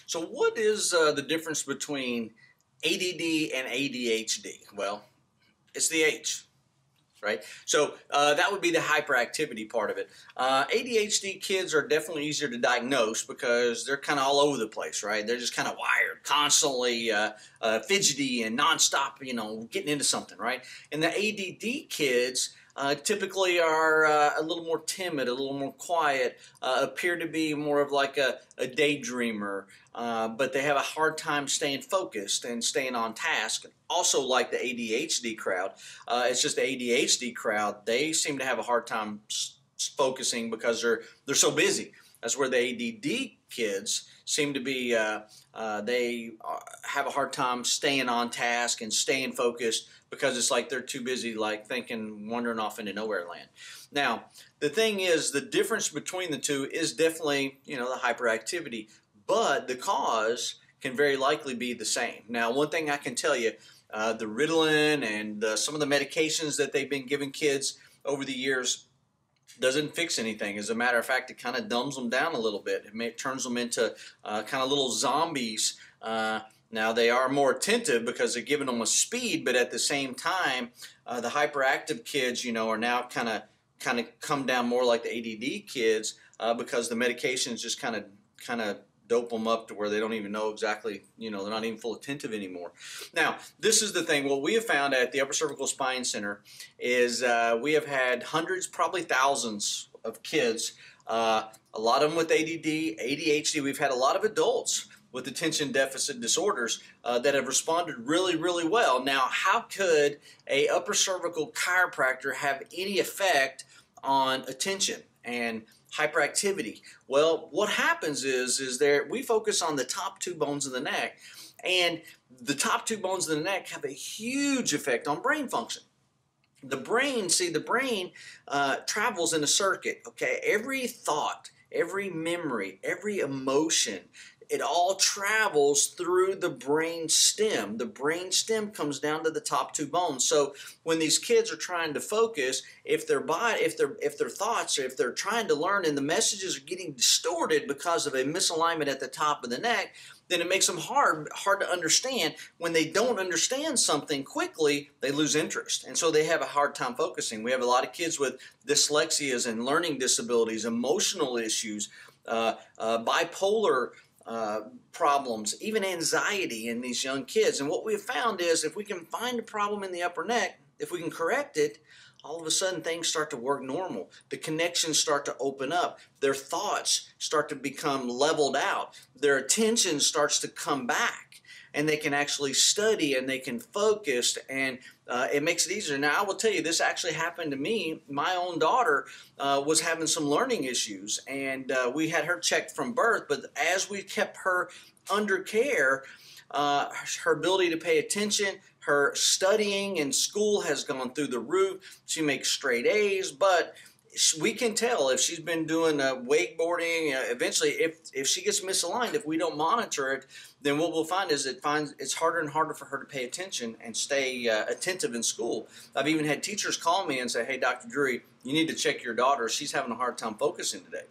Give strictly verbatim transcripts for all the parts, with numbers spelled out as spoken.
So what is uh, the difference between A D D and A D H D? Well, it's the H, right? So uh, that would be the hyperactivity part of it. Uh, A D H D kids are definitely easier to diagnose because they're kind of all over the place, right? They're just kind of wired, constantly uh, uh, fidgety and nonstop, you know, getting into something, right? And the A D D kids Uh, typically are uh, a little more timid, a little more quiet, uh, appear to be more of like a, a daydreamer, uh, but they have a hard time staying focused and staying on task. Also like the A D H D crowd, uh, it's just the A D H D crowd, they seem to have a hard time focusing because they're, they're so busy. That's where the A D D kids seem to be, uh, uh, they have a hard time staying on task and staying focused because it's like they're too busy, like thinking, wandering off into nowhere land. Now, the thing is, the difference between the two is definitely, you know, the hyperactivity, but the cause can very likely be the same. Now, one thing I can tell you, uh, the Ritalin and uh, some of the medications that they've been giving kids over the years doesn't fix anything. As a matter of fact, it kind of dumbs them down a little bit. It, may, it turns them into uh, kind of little zombies. Uh, now, they are more attentive because they're giving them a speed, but at the same time, uh, the hyperactive kids, you know, are now kind of kind of come down more like the A D D kids uh, because the medications just kind of kind of dope them up to where they don't even know exactly, you know, they're not even full attentive anymore. Now, this is the thing. What we have found at the Upper Cervical Spine Center is uh, we have had hundreds, probably thousands of kids, uh, a lot of them with A D D, A D H D. We've had a lot of adults with attention deficit disorders uh, that have responded really, really well. Now, how could a upper cervical chiropractor have any effect on attention and hyperactivity? Well, what happens is, is there we focus on the top two bones of the neck, and the top two bones of the neck have a huge effect on brain function. The brain, see, the brain uh, travels in a circuit, okay? Every thought, every memory, every emotion, it all travels through the brain stem. The brain stem comes down to the top two bones. So when these kids are trying to focus, if their body, if their if their thoughts, or if they're trying to learn and the messages are getting distorted because of a misalignment at the top of the neck, then it makes them hard hard to understand. When they don't understand something quickly, they lose interest, and so they have a hard time focusing. We have a lot of kids with dyslexias and learning disabilities, emotional issues, uh, uh, bipolar Uh, problems, even anxiety in these young kids. And what we've found is if we can find a problem in the upper neck, if we can correct it, all of a sudden things start to work normal. The connections start to open up. Their thoughts start to become leveled out. Their attention starts to come back, and they can actually study and they can focus, and uh, it makes it easier. Now, I will tell you, this actually happened to me. My own daughter uh, was having some learning issues, and uh, we had her checked from birth, but as we kept her under care, uh, her ability to pay attention, her studying in school has gone through the roof. She makes straight A's, but we can tell if she's been doing uh, wakeboarding. Uh, eventually, if if she gets misaligned, if we don't monitor it, then what we'll find is it finds it's harder and harder for her to pay attention and stay uh, attentive in school. I've even had teachers call me and say, "Hey, Doctor Drury, you need to check your daughter. She's having a hard time focusing today."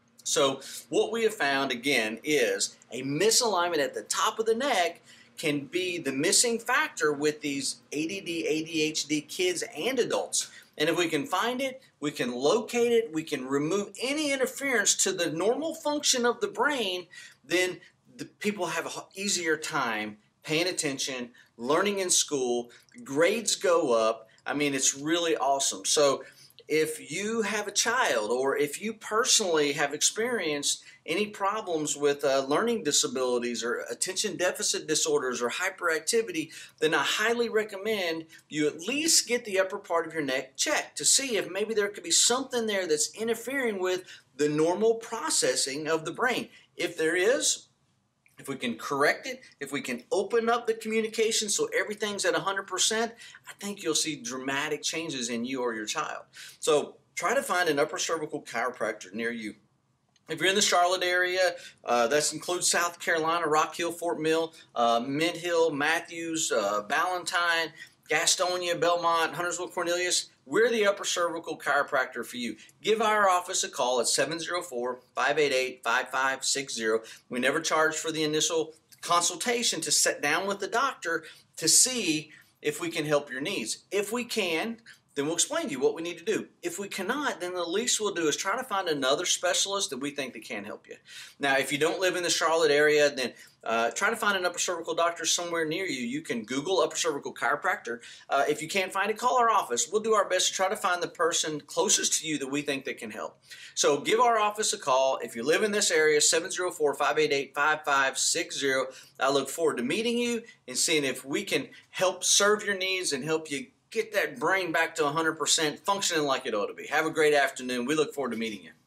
So what we have found again is a misalignment at the top of the neck can be the missing factor with these A D D, A D H D kids and adults. And if we can find it, we can locate it, we can remove any interference to the normal function of the brain, then the people have an easier time paying attention, learning in school, grades go up. I mean, it's really awesome. So if you have a child, or if you personally have experienced any problems with uh, learning disabilities or attention deficit disorders or hyperactivity, then I highly recommend you at least get the upper part of your neck checked to see if maybe there could be something there that's interfering with the normal processing of the brain. If there is, if we can correct it, if we can open up the communication so everything's at one hundred percent, I think you'll see dramatic changes in you or your child. So try to find an upper cervical chiropractor near you. If you're in the Charlotte area, uh, that includes South Carolina, Rock Hill, Fort Mill, uh, Mint Hill, Matthews, uh, Ballantyne, Gastonia, Belmont, Huntersville, Cornelius, we're the upper cervical chiropractor for you. Give our office a call at seven zero four, five eight eight, five five six zero. We never charge for the initial consultation to sit down with the doctor to see if we can help your needs. If we can, then we'll explain to you what we need to do. If we cannot, then the least we'll do is try to find another specialist that we think that can help you. Now, if you don't live in the Charlotte area, then uh, try to find an upper cervical doctor somewhere near you. You can Google upper cervical chiropractor. Uh, if you can't find it, call our office. We'll do our best to try to find the person closest to you that we think that can help. So give our office a call. If you live in this area, seven zero four, five eight eight, five five six zero. I look forward to meeting you and seeing if we can help serve your needs and help you get that brain back to one hundred percent functioning like it ought to be. Have a great afternoon. We look forward to meeting you.